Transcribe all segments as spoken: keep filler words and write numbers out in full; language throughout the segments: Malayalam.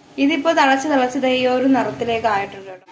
ഇതിപ്പോ തിളച്ച് തിളച്ചത് ഈ ഒരു നിറത്തിലേക്ക് ആയിട്ടുണ്ട് കേട്ടോ.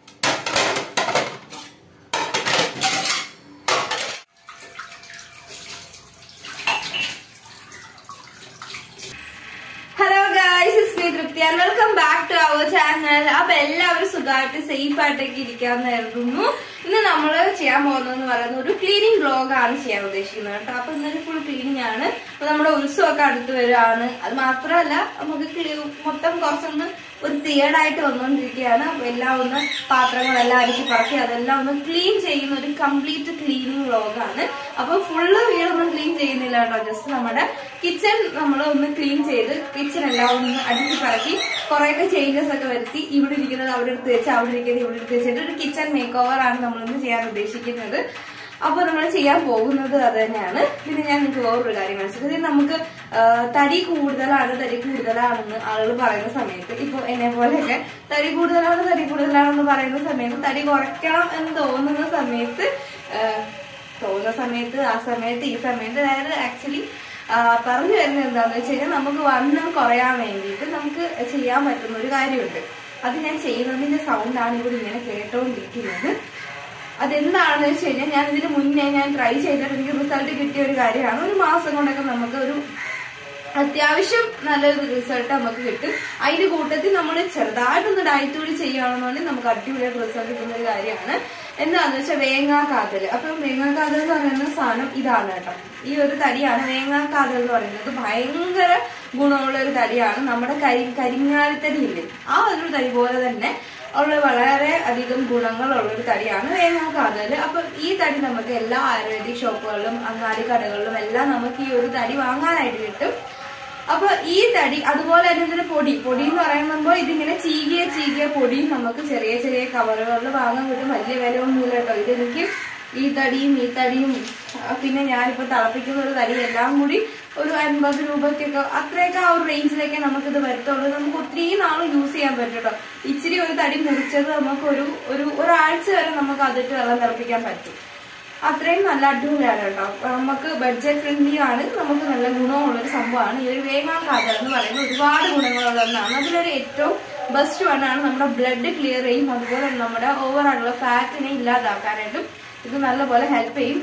Hello guys, it's me Tripti and welcome back to our channel. അപ്പൊ എല്ലാവരും സുഖമായിട്ട് സേഫ് ആയിട്ടൊക്കെ ഇരിക്കാന്ന് കരുതുന്നു. ഇന്ന് നമ്മള് ചെയ്യാൻ പോകുന്നതെന്ന് പറയുന്നത് ഒരു ക്ലീനിങ് വ്ലോഗ് ആണ് ചെയ്യാൻ ഉദ്ദേശിക്കുന്നത് കേട്ടോ. അപ്പൊ ഇന്നൊരു ഫുൾ ക്ലീനിങ് ആണ്. അപ്പൊ നമ്മുടെ ഉത്സവമൊക്കെ അടുത്ത് വരികയാണ്. അത് മാത്രമല്ല നമുക്ക് മൊത്തം കുറച്ചൊന്ന് ഒരു തിയേഡായിട്ട് വന്നുകൊണ്ടിരിക്കുകയാണ്. അപ്പൊ എല്ലാം ഒന്ന് പാത്രങ്ങളെല്ലാം അടിച്ച് പറക്കി അതെല്ലാം ഒന്ന് ക്ലീൻ ചെയ്യുന്ന ഒരു കംപ്ലീറ്റ് ക്ലീനിങ് വ്ലോഗാണ്. അപ്പൊ ഫുള്ള് വീടൊന്നും ക്ലീൻ ചെയ്യുന്നില്ല കേട്ടോ. ജസ്റ്റ് നമ്മുടെ കിച്ചൺ നമ്മൾ ഒന്ന് ക്ലീൻ ചെയ്ത് കിച്ചൺ എല്ലാം ഒന്ന് അടിച്ച് പറക്കി കുറെയൊക്കെ ചേഞ്ചസ് ഒക്കെ വരുത്തി ഇവിടെ ഇരിക്കുന്നത് അവിടെ എടുത്ത് വെച്ച് അവിടെ ഇരിക്കുന്നത് ഇവിടെ എടുത്ത് വെച്ചിട്ട് ഒരു കിച്ചൺ മേക്ക് ഓവർ ആണ് നമ്മളിന്ന് ചെയ്യാൻ ഉദ്ദേശിക്കുന്നത്. അപ്പൊ നമ്മൾ ചെയ്യാൻ പോകുന്നത് അത് തന്നെയാണ്. പിന്നെ ഞാൻ നിങ്ങൾക്ക് വേറൊരു കാര്യം മനസ്സിലാക്കി, നമുക്ക് തടി കൂടുതലാണ് തടി കൂടുതലാണെന്ന് ആളുകൾ പറയുന്ന സമയത്ത്, ഇപ്പൊ എന്നെ പോലെയൊക്കെ തടി കൂടുതലാണ് തടി കൂടുതലാണെന്ന് പറയുന്ന സമയത്ത് തടി കുറയ്ക്കണം എന്ന് തോന്നുന്ന സമയത്ത് തോന്നുന്ന സമയത്ത് ആ സമയത്ത് ഈ സമയത്ത് അതായത് ആക്ച്വലി പറഞ്ഞു വരുന്നത് എന്താണെന്ന് വെച്ച് കഴിഞ്ഞാൽ നമുക്ക് വണ്ണം കുറയാൻ വേണ്ടിയിട്ട് നമുക്ക് ചെയ്യാൻ പറ്റുന്ന ഒരു കാര്യമുണ്ട്. അത് ഞാൻ ചെയ്യുന്നതിന്റെ സൗണ്ടാണ് ഇവിടെ ഇങ്ങനെ കേട്ടോണ്ടിരിക്കുന്നത്. അതെന്താണെന്ന് വെച്ച് കഴിഞ്ഞാൽ ഞാൻ ഇതിന് മുന്നേ ഞാൻ ട്രൈ ചെയ്തിട്ട് എനിക്ക് റിസൾട്ട് കിട്ടിയ ഒരു കാര്യമാണ്. ഒരു മാസം കൊണ്ടൊക്കെ നമുക്ക് ഒരു അത്യാവശ്യം നല്ലൊരു റിസൾട്ട് നമുക്ക് കിട്ടും. അതിന്റെ കൂട്ടത്തിൽ നമ്മൾ ചെറുതായിട്ടൊന്ന് ഡയറ്റ് കൂടി ചെയ്യുകയാണെന്നുണ്ടെങ്കിൽ നമുക്ക് അടിപൊളിയായിട്ട് റിസൾട്ട് കിട്ടുന്ന ഒരു കാര്യമാണ്. എന്താണെന്ന് വെച്ചാൽ വേങ്ങാക്കാതൽ. അപ്പം വേങ്ങാക്കാതൽ എന്ന് പറയുന്ന സാധനം ഇതാണ് കേട്ടോ. ഈ ഒരു തടിയാണ് വേങ്ങാക്കാതൽ എന്ന് പറയുന്നത്. ഭയങ്കര ഗുണമുള്ള ഒരു തടിയാണ്. നമ്മുടെ കരി കരിങ്ങാലിത്തടി ഇല്ലേ, ആ ഒരു തടി പോലെ തന്നെ ഉള്ള വളരെ അധികം ഗുണങ്ങളുള്ളൊരു തടിയാണ് വേങ്ങാക്കാതൽ. അപ്പൊ ഈ തടി നമുക്ക് എല്ലാ ആയുർവേദിക് ഷോപ്പുകളിലും അങ്ങാടി കടകളിലും എല്ലാം നമുക്ക് ഈ ഒരു തടി വാങ്ങാനായിട്ട് കിട്ടും. അപ്പൊ ഈ തടി അതുപോലെ തന്നെ ഇതിന്റെ പൊടി പൊടി എന്ന് പറയുമ്പോൾ ഇതിങ്ങനെ ചീകിയ ചീകിയ പൊടി നമുക്ക് ചെറിയ ചെറിയ കവറുകളിൽ വാങ്ങാൻ കിട്ടും. വലിയ വില ഒന്നുമില്ല കേട്ടോ. ഇതെനിക്ക് ഈ തടിയും ഈ തടിയും പിന്നെ ഞാനിപ്പോ തിളപ്പിക്കുന്ന ഒരു തടി എല്ലാം കൂടി ഒരു അൻപത് രൂപയ്ക്കൊക്കെ അത്രയൊക്കെ ആ ഒരു റേഞ്ചിലൊക്കെ നമുക്കിത് വരത്തുള്ളൂ. നമുക്ക് ഒത്തിരി നാള് യൂസ് ചെയ്യാൻ പറ്റും കേട്ടോ. ഇച്ചിരി ഒരു തടി മുറിച്ചത് നമുക്ക് ഒരു ഒരു ഒരാഴ്ച വരെ നമുക്ക് അതിട്ട് വെള്ളം തിളപ്പിക്കാൻ പറ്റും. അത്രയും നല്ല അടിപൊളിയാണ് കേട്ടോ. നമുക്ക് ബഡ്ജറ്റ് ഫ്രണ്ട്ലി ആണ്, നമുക്ക് നല്ല ഗുണമുള്ളൊരു സംഭവമാണ് ഈ ഒരു വേങ്ങാക്കാതൽ എന്ന് പറയുന്നത്. ഒരുപാട് ഗുണങ്ങളുള്ള ഒന്നാണ്. അതിലൊരു ഏറ്റവും ബെസ്റ്റ് വണ്ണാണ് നമ്മുടെ ബ്ലഡ് ക്ലിയർ ചെയ്യും. അതുപോലെ നമ്മുടെ ഓവറായിട്ടുള്ള ഫാറ്റിനെ ഇല്ലാതാക്കാനായിട്ടും ഇത് നല്ലപോലെ ഹെൽപ്പ് ചെയ്യും.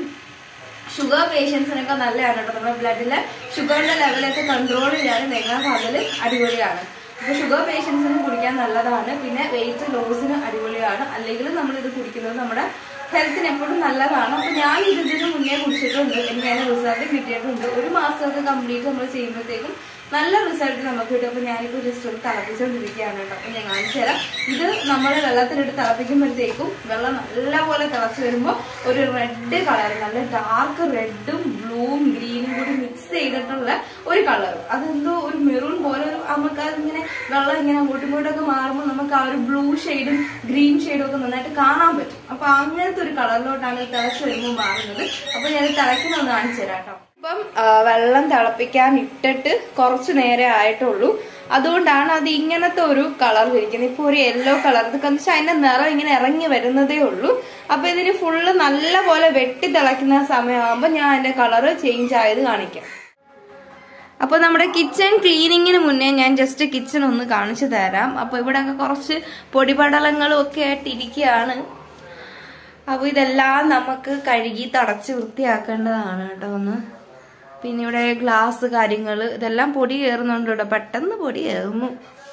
ഷുഗർ പേഷ്യൻസിനൊക്കെ നല്ലതാണ് കേട്ടോ. നമ്മുടെ ബ്ലഡിലെ ഷുഗറിന്റെ ലെവലൊക്കെ കൺട്രോൾ ചെയ്യാൻ വേങ്ങാക്കാതൽ അടിപൊളിയാണ്. അപ്പൊ ഷുഗർ പേഷ്യൻസിന് കുടിക്കാൻ നല്ലതാണ്. പിന്നെ വെയിറ്റ് ലോസിന് അടിപൊളിയാണ്. അല്ലെങ്കിൽ നമ്മൾ ഇത് കുടിക്കുന്നത് നമ്മുടെ ഹെൽത്തിന് എപ്പോഴും നല്ലതാണ്. അപ്പൊ ഞാൻ ഇത് ഇതിന് മുന്നേ കുടിച്ചിട്ടുണ്ട്. എനിക്ക് അതിന് റിസൾട്ട് കിട്ടിയിട്ടുണ്ട്. ഒരു മാസമൊക്കെ കംപ്ലീറ്റ് നമ്മൾ ചെയ്യുമ്പോഴത്തേക്കും നല്ല റിസൾട്ട് നമുക്ക് കിട്ടും. അപ്പൊ ഞാനിപ്പോ ജസ്റ്റ് ഒന്ന് തിളപ്പിച്ചുകൊണ്ടിരിക്കുകയാണ് കേട്ടോ. അപ്പൊ ഞാൻ കാണിച്ചു തരാം. ഇത് നമ്മൾ വെള്ളത്തിലിട്ട് തിളപ്പിക്കുമ്പോഴത്തേക്കും വെള്ളം നല്ലപോലെ തിളച്ച് വരുമ്പോൾ ഒരു റെഡ് കളർ, നല്ല ഡാർക്ക് റെഡും ബ്ലൂവും ഗ്രീനും കൂടി മിക്സ് ചെയ്തിട്ടുള്ള ഒരു കളർ. അതെന്തോ ഒരു മെറൂൺ പോലെ ഒരു നമുക്ക് അതിങ്ങനെ വെള്ളം ഇങ്ങനെ അങ്ങോട്ടും ഇങ്ങോട്ടൊക്കെ മാറുമ്പോൾ നമുക്ക് ആ ഒരു ബ്ലൂ ഷെയ്ഡും ഗ്രീൻ ഷെയ്ഡും ഒക്കെ നന്നായിട്ട് കാണാൻ പറ്റും. അപ്പൊ അങ്ങനത്തെ ഒരു കളറിലോട്ടാണ് തിളച്ച് വരുമ്പോൾ മാറുന്നത്. അപ്പൊ ഞാൻ തിളയ്ക്കുന്നൊന്ന് കാണിച്ചു തരാം കേട്ടോ. ഇപ്പം വെള്ളം തിളപ്പിക്കാൻ ഇട്ടിട്ട് കുറച്ചു നേരെ ആയിട്ടുള്ളൂ. അതുകൊണ്ടാണ് അത് ഇങ്ങനത്തെ ഒരു കളർ ഇരിക്കുന്നത്. ഇപ്പൊ ഒരു യെല്ലോ കളർ. ഇതൊക്കെ വെച്ചാൽ അതിന്റെ നിറം ഇങ്ങനെ ഇറങ്ങി വരുന്നതേ ഉള്ളൂ. അപ്പൊ ഇതിന് ഫുള്ള് നല്ല പോലെ വെട്ടി തിളയ്ക്കുന്ന സമയമാകുമ്പോ ഞാൻ അതിന്റെ കളറ് ചേഞ്ച് ആയത് കാണിക്കാം. അപ്പൊ നമ്മുടെ കിച്ചൺ ക്ലീനിങ്ങിന് മുന്നേ ഞാൻ ജസ്റ്റ് കിച്ചൺ ഒന്ന് കാണിച്ചു തരാം. അപ്പൊ ഇവിടെ കുറച്ച് പൊടിപടലങ്ങളും ഒക്കെ ആയിട്ട് ഇരിക്കുകയാണ്. അപ്പൊ ഇതെല്ലാം നമുക്ക് കഴുകി തുടച്ച് വൃത്തിയാക്കേണ്ടതാണ് കേട്ടോ. ഒന്ന് പിന്നെ ഇവിടെ ഗ്ലാസ് കാര്യങ്ങള് ഇതെല്ലാം പൊടി കയറുന്നുണ്ട് കേട്ടോ. പെട്ടെന്ന് പൊടി കയറുന്നു.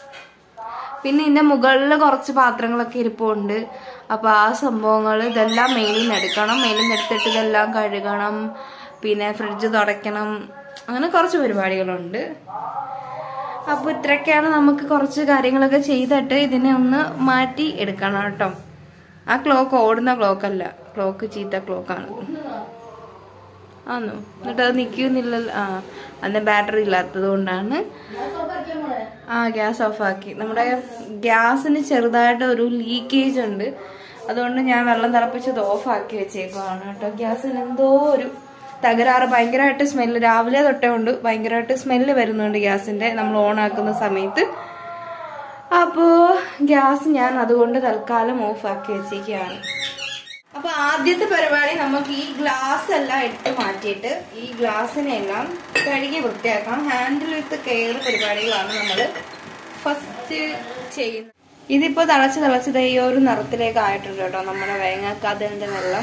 പിന്നെ ഇതിന്റെ മുകളിൽ കുറച്ച് പാത്രങ്ങളൊക്കെ ഇരിപ്പുണ്ട്. അപ്പൊ ആ സംഭവങ്ങൾ ഇതെല്ലാം മെയിലിൽ നിന്ന് എടുക്കണം. മെയിലിൽ നിന്ന് എടുത്തിട്ട് ഇതെല്ലാം കഴുകണം. പിന്നെ ഫ്രിഡ്ജ് തുടയ്ക്കണം. അങ്ങനെ കുറച്ച് പരിപാടികളുണ്ട്. അപ്പൊ ഇത്രയൊക്കെയാണ്. നമുക്ക് കുറച്ച് കാര്യങ്ങളൊക്കെ ചെയ്തിട്ട് ഇതിനെ ഒന്ന് മാറ്റി എടുക്കണം കേട്ടോ. ആ ക്ലോക്ക് ഓടുന്ന ക്ലോക്ക് അല്ല, ക്ലോക്ക് ചീത്ത ക്ലോക്കാണ്. ആന്നോ? എന്നിട്ട് അത് നിൽക്കുന്നില്ലല്ലോ. ആ അതിന്റെ ബാറ്ററി ഇല്ലാത്തത് കൊണ്ടാണ്. ആ ഗ്യാസ് ഓഫ് ആക്കി. നമ്മുടെ ഗ്യാസിന് ചെറുതായിട്ട് ഒരു ലീക്കേജ് ഉണ്ട്. അതുകൊണ്ട് ഞാൻ വെള്ളം തിളപ്പിച്ചത് ഓഫ് ആക്കി വെച്ചേക്കുവാണ് കേട്ടോ. ഗ്യാസിന് എന്തോ ഒരു തകരാറ്. ഭയങ്കരമായിട്ട് സ്മെല്ല് രാവിലെ തൊട്ടേ ഉണ്ട്. ഭയങ്കരമായിട്ട് സ്മെല്ല് വരുന്നുണ്ട് ഗ്യാസിന്റെ നമ്മൾ ഓൺ ആക്കുന്ന സമയത്ത്. അപ്പോ ഗ്യാസ് ഞാൻ അതുകൊണ്ട് തൽക്കാലം ഓഫ് ആക്കി വെച്ചിരിക്കുകയാണ്. അപ്പൊ ആദ്യത്തെ പരിപാടി നമുക്ക് ഈ ഗ്ലാസ് എല്ലാം എടുത്ത് മാറ്റിയിട്ട് ഈ ഗ്ലാസ്സിനെ എല്ലാം കഴുകി വൃത്തിയാക്കാം. ഹാൻഡിൽ വിത്ത് കെയർ പരിപാടികളാണ് നമ്മൾ ഫസ്റ്റ് ചെയ്യുന്നത്. ഇതിപ്പോ തിളച്ച് തിളച്ചത് ഈ ഒരു നിറത്തിലേക്ക് ആയിട്ടുണ്ട് കേട്ടോ നമ്മുടെ വേങ്ങാക്കാതലിന്റെ വെള്ളം.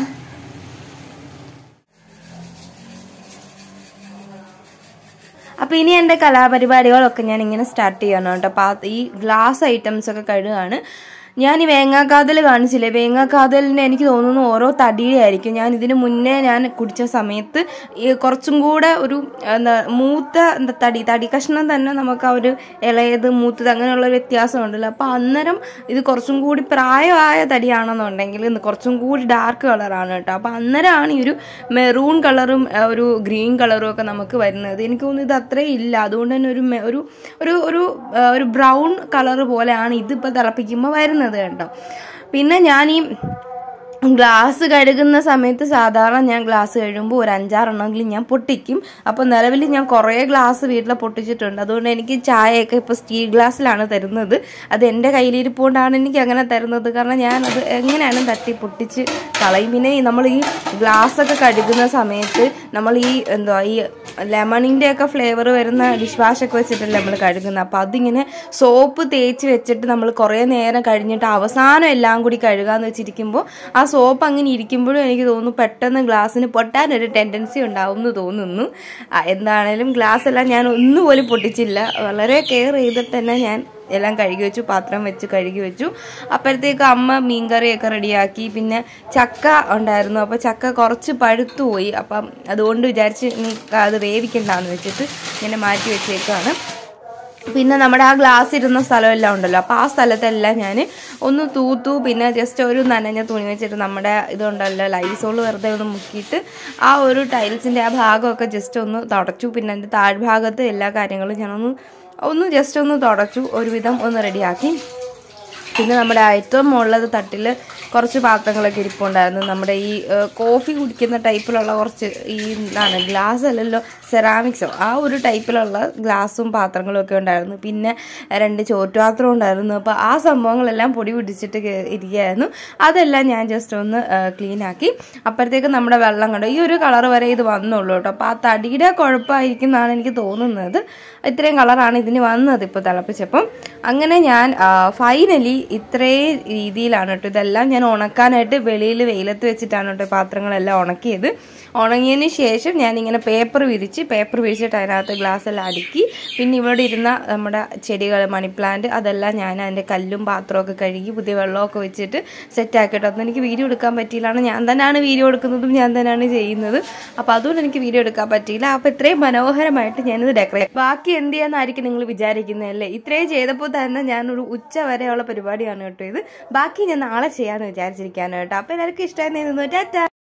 അപ്പൊ ഇനി എന്റെ കലാപരിപാടികളൊക്കെ ഞാൻ ഇങ്ങനെ സ്റ്റാർട്ട് ചെയ്യണം കേട്ടോ. അപ്പൊ ഈ ഗ്ലാസ് ഐറ്റംസ് ഒക്കെ കഴുകാണ്. ഞാൻ ഈ വേങ്ങാക്കാതൽ കാണിച്ചില്ലേ, വേങ്ങാക്കാതലിന് എനിക്ക് തോന്നുന്നു ഓരോ തടിയുടെ ആയിരിക്കും. ഞാൻ ഇതിന് മുന്നേ ഞാൻ കുടിച്ച സമയത്ത് ഈ കുറച്ചും കൂടെ ഒരു എന്താ മൂത്ത എന്താ തടി തടി കഷ്ണം തന്നെ നമുക്ക് ആ ഒരു ഇളയത് മൂത്തത് അങ്ങനെയുള്ള ഒരു വ്യത്യാസം ഉണ്ടല്ലോ. അപ്പൊ അന്നേരം ഇത് കുറച്ചും കൂടി പ്രായമായ തടിയാണെന്നുണ്ടെങ്കിൽ കുറച്ചും കൂടി ഡാർക്ക് കളറാണ് കേട്ടോ. അപ്പൊ അന്നേരമാണ് ഈ ഒരു മെറൂൺ കളറും ഒരു ഗ്രീൻ കളറും ഒക്കെ നമുക്ക് വരുന്നത്. എനിക്ക് തോന്നുന്നു ഇത് അത്രയും ഇല്ല, അതുകൊണ്ട് തന്നെ ഒരു ഒരു ഒരു ഒരു ബ്രൗൺ കളർ പോലെയാണ് ഇതിപ്പോൾ തിളപ്പിക്കുമ്പോൾ വരുന്നത് കേട്ടോ. പിന്നെ ഞാൻ ഈ ഗ്ലാസ് കഴുകുന്ന സമയത്ത് സാധാരണ ഞാൻ ഗ്ലാസ് കഴുകുമ്പോൾ ഒരു അഞ്ചാറെണ്ണമെങ്കിലും ഞാൻ പൊട്ടിക്കും. അപ്പോൾ നിലവിൽ ഞാൻ കുറേ ഗ്ലാസ് വീട്ടിൽ പൊട്ടിച്ചിട്ടുണ്ട്. അതുകൊണ്ട് എനിക്ക് ചായയൊക്കെ ഇപ്പോൾ സ്റ്റീൽ ഗ്ലാസ്സിലാണ് തരുന്നത്. അത് എൻ്റെ കയ്യിലിരിപ്പോണ്ടാണ് എനിക്ക് അങ്ങനെ തരുന്നത്. കാരണം ഞാനത് എങ്ങനെയാണ് തട്ടി പൊട്ടിച്ച് കളയും. പിന്നെ നമ്മൾ ഈ ഗ്ലാസ്സൊക്കെ കഴുകുന്ന സമയത്ത് നമ്മൾ ഈ എന്താ ഈ ലെമണിൻ്റെ ഒക്കെ ഫ്ലേവർ വരുന്ന ഡിഷ് വാഷൊക്കെ വെച്ചിട്ടല്ലേ നമ്മൾ കഴുകുന്നത്. അപ്പോൾ അതിങ്ങനെ സോപ്പ് തേച്ച് വെച്ചിട്ട് നമ്മൾ കുറേ നേരം കഴിഞ്ഞിട്ട് അവസാനം എല്ലാം കൂടി കഴുകാന്ന് വെച്ചിരിക്കുമ്പോൾ ആ സോപ്പ് അങ്ങനെ ഇരിക്കുമ്പോഴും എനിക്ക് തോന്നുന്നു പെട്ടെന്ന് ഗ്ലാസ്സിന് പൊട്ടാനൊരു ടെൻഡൻസി ഉണ്ടാവും എന്ന് തോന്നുന്നു. എന്താണേലും ഗ്ലാസ് എല്ലാം ഞാൻ ഒന്നുപോലും പൊട്ടിച്ചില്ല. വളരെ കെയർ ചെയ്തിട്ട് തന്നെ ഞാൻ എല്ലാം കഴുകി വെച്ചു, പാത്രം വെച്ച് കഴുകി വെച്ചു. അപ്പോഴത്തേക്ക് അമ്മ മീൻകറിയൊക്കെ റെഡിയാക്കി. പിന്നെ ചക്ക ഉണ്ടായിരുന്നു, അപ്പോൾ ചക്ക കുറച്ച് പഴുത്തു പോയി. അപ്പം അതുകൊണ്ട് വിചാരിച്ച് ഇനി അത് വേവിക്കണ്ടെന്ന് വെച്ചിട്ട് ഇങ്ങനെ മാറ്റി വെച്ചേക്കാണ്. പിന്നെ നമ്മുടെ ആ ഗ്ലാസ് ഇരുന്ന സ്ഥലമെല്ലാം ഉണ്ടല്ലോ, അപ്പോൾ ആ സ്ഥലത്തെല്ലാം ഞാൻ ഒന്ന് തൂത്തു. പിന്നെ ജസ്റ്റ് ഒരു നനഞ്ഞ തുണി വെച്ചിട്ട് നമ്മുടെ ഇതുണ്ടല്ലോ ലൈസോൾ വെറുതെ ഒന്ന് മുക്കിയിട്ട് ആ ഒരു ടൈൽസിൻ്റെ ആ ഭാഗമൊക്കെ ജസ്റ്റ് ഒന്ന് തുടച്ചു. പിന്നെ എൻ്റെ താഴ്ഭാഗത്ത് എല്ലാ കാര്യങ്ങളും ഞാനൊന്ന് ഒന്ന് ജസ്റ്റ് ഒന്ന് തുടച്ചു, ഒരുവിധം ഒന്ന് റെഡിയാക്കി. പിന്നെ നമ്മുടെ ഏറ്റവും മുകളിലത് തട്ടിൽ കുറച്ച് പാത്രങ്ങളൊക്കെ ഇരിപ്പുണ്ടായിരുന്നു. നമ്മുടെ ഈ കോഫി കുടിക്കുന്ന ടൈപ്പിലുള്ള കുറച്ച് ഈ എന്താണ് ഗ്ലാസ് അല്ലല്ലോ സെറാമിക്സോ ആ ഒരു ടൈപ്പിലുള്ള ഗ്ലാസും പാത്രങ്ങളും ഒക്കെ ഉണ്ടായിരുന്നു. പിന്നെ രണ്ട് ചോറ്റുപാത്രം ഉണ്ടായിരുന്നു. അപ്പോൾ ആ സംഭവങ്ങളെല്ലാം പൊടി പിടിച്ചിട്ട് ഇരിക്കുകയായിരുന്നു. അതെല്ലാം ഞാൻ ജസ്റ്റ് ഒന്ന് ക്ലീൻ ആക്കി. അപ്പോഴത്തേക്ക് നമ്മുടെ വെള്ളം കണ്ടോ ഈ ഒരു കളർ വരെ ഇത് വന്നുള്ളൂ കേട്ടോ. അപ്പോൾ ആ തടിയുടെ കുഴപ്പമായിരിക്കും എന്നാണ് എനിക്ക് തോന്നുന്നത്. ഇത്രയും കളറാണ് ഇതിന് വന്നത് ഇപ്പോൾ തിളപ്പിച്ചപ്പം. അങ്ങനെ ഞാൻ ഫൈനലി ഇത്രയും രീതിയിലാണ് കേട്ടോ. ഇതെല്ലാം ഞാൻ ഉണക്കാനായിട്ട് വെളിയിൽ വെയിലത്ത് വെച്ചിട്ടാണ് കേട്ടോ പാത്രങ്ങളെല്ലാം ഉണക്കിയത്. ഉണങ്ങിയതിന് ശേഷം ഞാനിങ്ങനെ പേപ്പർ വിരിച്ച് പേപ്പർ വിരിച്ചിട്ട് അതിനകത്ത് ഗ്ലാസ് എല്ലാം അടുക്കി. പിന്നെ ഇവിടെ ഇരുന്ന നമ്മുടെ ചെടികൾ മണി പ്ലാന്റ് അതെല്ലാം ഞാൻ അതിൻ്റെ കല്ലും പാത്രമൊക്കെ കഴുകി പുതിയ വെള്ളമൊക്കെ വെച്ചിട്ട് സെറ്റാക്കിയിട്ട് അതൊന്നും എനിക്ക് വീഡിയോ എടുക്കാൻ പറ്റിയില്ലാണ്. ഞാൻ തന്നെയാണ് വീഡിയോ എടുക്കുന്നതും ഞാൻ തന്നെയാണ് ചെയ്യുന്നത്. അപ്പോൾ അതുകൊണ്ട് എനിക്ക് വീഡിയോ എടുക്കാൻ പറ്റിയില്ല. അപ്പോൾ ഇത്രയും മനോഹരമായിട്ട് ഞാനിത് ഡെക്കറേറ്റ്. ബാക്കി എന്ത് ചെയ്യാന്നായിരിക്കും നിങ്ങൾ വിചാരിക്കുന്നതല്ലേ? ഇത്രയും ചെയ്തപ്പോൾ തന്നെ ഞാനൊരു ഉച്ച വരെയുള്ള പരിപാടിയാണ് കേട്ടോ ഇത്. ബാക്കി ഞാൻ നാളെ ചെയ്യാമെന്ന് വിചാരിച്ചിരിക്കാണ് കേട്ടോ. അപ്പോൾ എല്ലാവർക്കും ഇഷ്ടമായി. ടാറ്റാ.